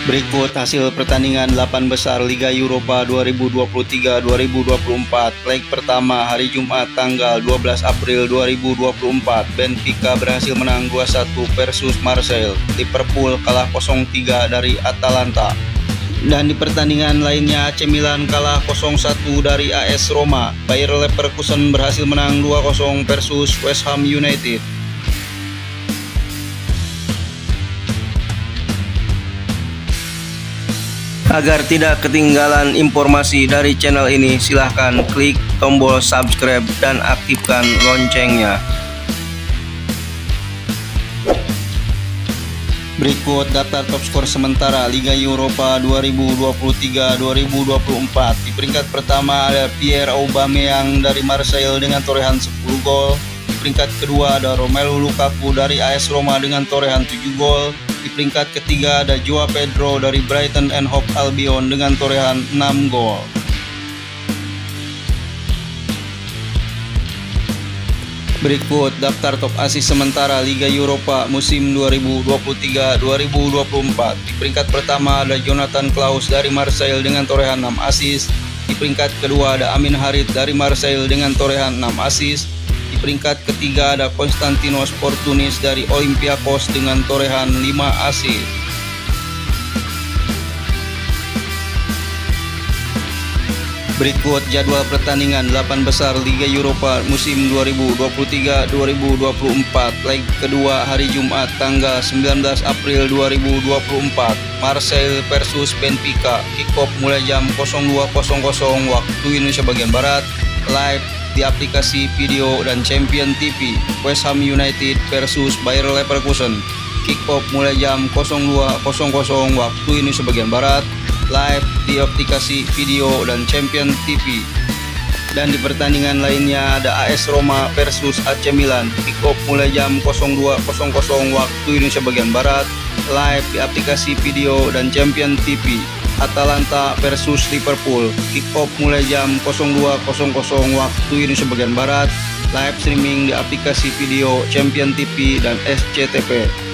Berikut hasil pertandingan 8 besar Liga Eropa 2023-2024. Leg pertama hari Jumat tanggal 12 April 2024. Benfica berhasil menang 2-1 versus Marseille. Liverpool kalah 0-3 dari Atalanta. Dan di pertandingan lainnya AC Milan kalah 0-1 dari AS Roma. Bayer Leverkusen berhasil menang 2-0 versus West Ham United. Agar tidak ketinggalan informasi dari channel ini, silahkan klik tombol subscribe dan aktifkan loncengnya. Berikut daftar top skor sementara Liga Eropa 2023-2024. Di peringkat pertama ada Pierre Aubameyang dari Marseille dengan torehan 10 gol. Di peringkat kedua ada Romelu Lukaku dari AS Roma dengan torehan 7 gol. Di peringkat ketiga ada Joao Pedro dari Brighton and Hove Albion dengan torehan 6 gol. Berikut daftar top assist sementara Liga Eropa musim 2023-2024. Di peringkat pertama ada Jonathan Klaus dari Marseille dengan torehan 6 assist. Di peringkat kedua ada Amin Harit dari Marseille dengan torehan 6 assist. Di peringkat ketiga ada Konstantinos Fortounis dari Olympiakos dengan torehan 5 assist. Berikut jadwal pertandingan 8 besar Liga Eropa musim 2023-2024. Leg kedua hari Jumat tanggal 19 April 2024. Marseille versus Benfica. Kick-off mulai jam 02.00 waktu Indonesia bagian Barat. Live di aplikasi video dan Champion TV. West Ham United versus Bayer Leverkusen. Kick-off mulai jam 02.00 waktu Indonesia bagian Barat. Live di aplikasi video dan Champion TV. Dan di pertandingan lainnya ada AS Roma versus AC Milan. Kick-off mulai jam 02.00 waktu Indonesia bagian Barat. Live di aplikasi video dan Champion TV. Atalanta versus Liverpool. Kick-off mulai jam 02.00 waktu Indonesia bagian Barat. Live streaming di aplikasi video Champion TV dan SCTV.